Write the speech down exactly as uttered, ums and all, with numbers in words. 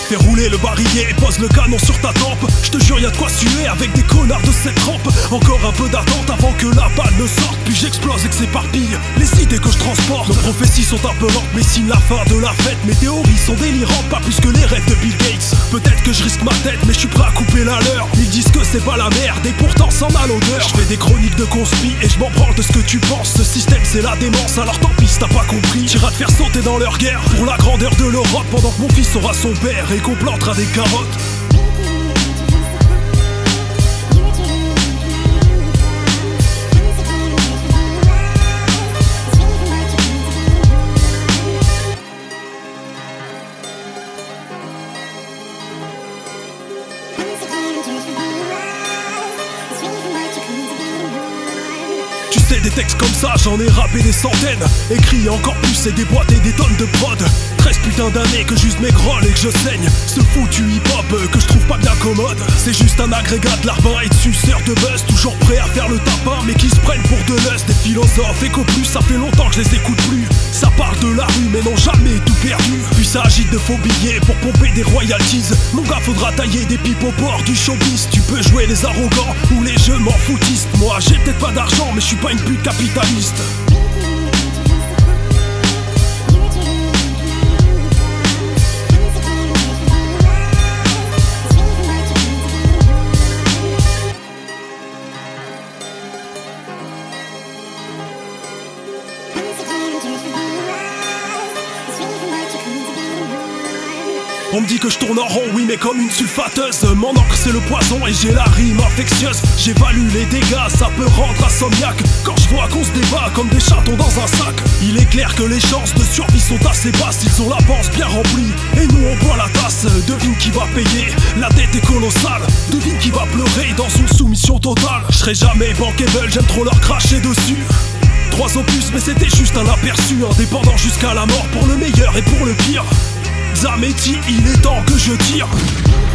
Fais rouler le barillet et pose le canon sur ta tempe. Je te jure y'a de quoi suer avec des connards de cette trempe. Encore un peu d'attente avant que la balle ne sorte. Puis j'explose et que s'éparpille les idées que je transporte. Nos prophéties sont un peu lentes mais signent la fin de la fête. Mes théories sont délirantes, pas plus que les rêves de Bill Gates. Peut-être que je risque ma tête mais je suis prêt à couper la leur. Ils disent que c'est pas la merde et pourtant s'en a l'odeur. Je fais des chroniques de conspi et je m'en branle de ce que tu penses. Ce système c'est la démence, alors tant pis si t'as pas compris. J'irai te faire sauter dans leur guerre pour la grandeur de l'Europe. Pendant que mon fils aura son père et qu'on plantera des carottes. Tu sais, des textes comme ça, j'en ai rappé des centaines. Écrit encore plus et déboîté des tonnes de prod. Treize putains d'années que juste mes grolles et que je saigne. Ce foutu hip-hop que je trouve pas bien commode. C'est juste un agrégat de larbin et de suceurs de buzz. Toujours prêt à faire le tapin mais qui se prennent pour de lust. Des philosophes et qu'au plus ça fait longtemps que je les écoute plus. Ça parle de la rue mais n'ont jamais tout perdu. Puis ça agite de faux billets pour pomper des royalties. Mon gars faudra tailler des pipes au bord du showbiz. Tu peux jouer les arrogants ou les jeux m'en foutistes. Moi j'ai peut-être pas d'argent mais je suis pas une pute capitaliste. On me dit que je tourne en rond, oui mais comme une sulfateuse. Mon encre c'est le poison et j'ai la rime infectieuse. J'évalue les dégâts, ça peut rendre insomniaque. Quand je vois qu'on se débat comme des chatons dans un sac. Il est clair que les chances de survie sont assez basses. Ils ont la panse bien remplie et nous on boit la tasse. Devine qui va payer, la dette est colossale. Devine qui va pleurer dans une soumission totale. Je serai jamais bankable, j'aime trop leur cracher dessus. Trois opus mais c'était juste un aperçu. Indépendant jusqu'à la mort pour le meilleur et pour le pire. Zametti, il est temps que je tire.